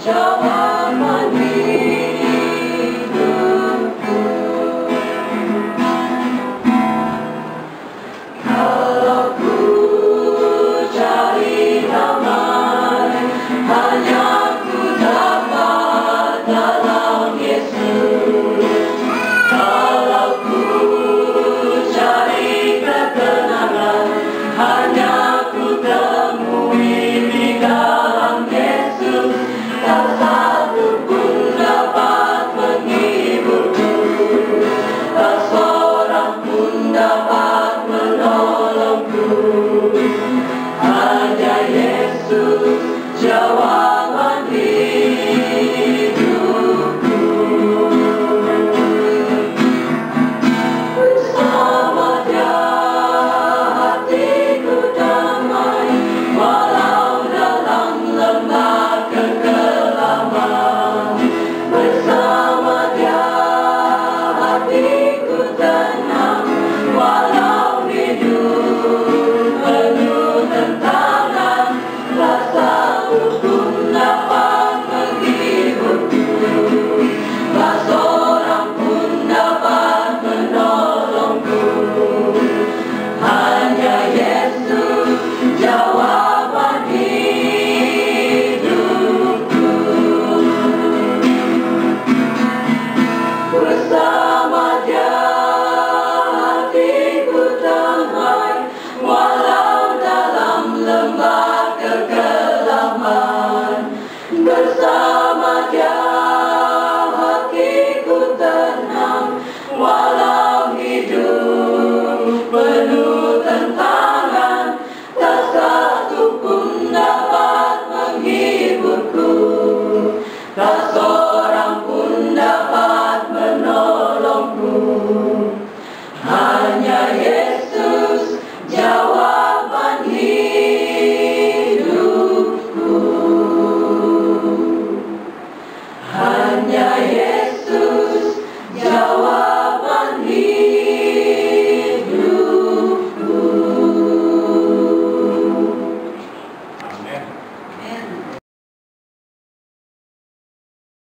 jawaban hidupku. Kalau ku cari damai, hanya ku dapat dalam Yesus. Kalau ku cari ketenangan, hanya ku temui di dalam Yesus. Tak satu pun dapat menghiburku, tak seorang pun dapat menolongku. Hanya Yesus jawaban hidupku. Bersama Dia hatiku damai, walau dalam lembah kekelaman. Bersama Dia hatiku tenang, walau hidup penuh tentangan. Tak satu pun dapat menghiburku, tak seorang pun dapat menolongku. Hanya Yesus jawaban hidupku. Bersama Dia hatiku damai, walau dalam lembah kekelaman. Bersama